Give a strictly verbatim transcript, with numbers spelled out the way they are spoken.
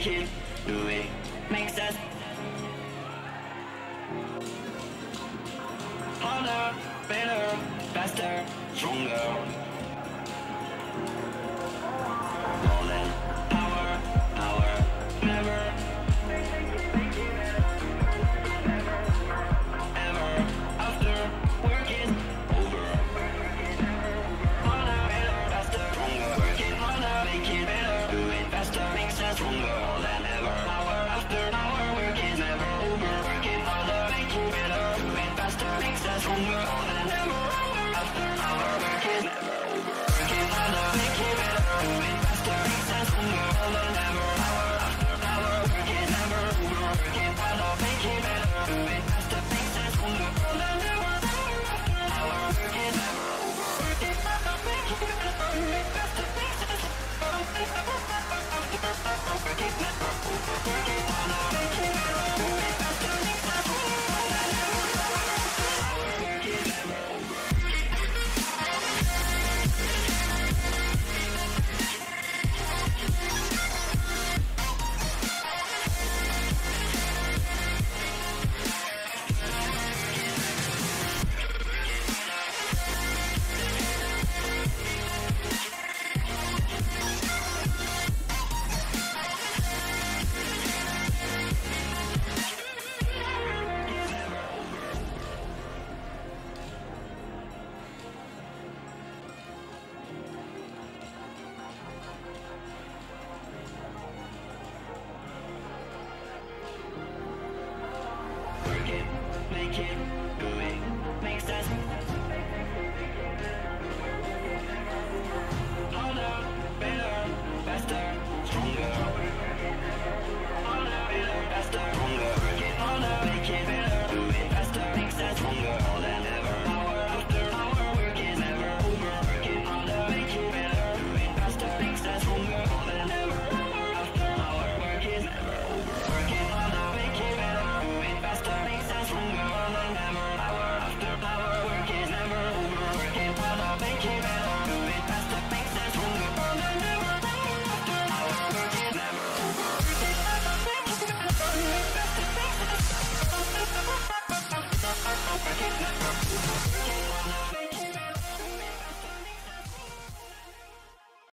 making, doing, makes us harder, better, faster, stronger. More than power, power, never, ever, after work is over. Harder, better, faster, stronger. Working harder, make it better, do it faster, makes us stronger. More than ever, hour after hour, work is never over. Working harder, make it better, do it faster, makes us stronger. More than ever, hour after hour, work is never over. Working harder, make it better, do it faster, makes us stronger. More than ever, hour after hour, work is never over. Working harder, make it better, do it faster, makes us stronger. More than ever, hour after hour, work is never over. Working harder, make it better, do it faster, makes us stronger. Working harder, make it better, do it faster, makes us stronger. More than ever, hour after hour, work is never over. Working, making, doing, makes us harder, better,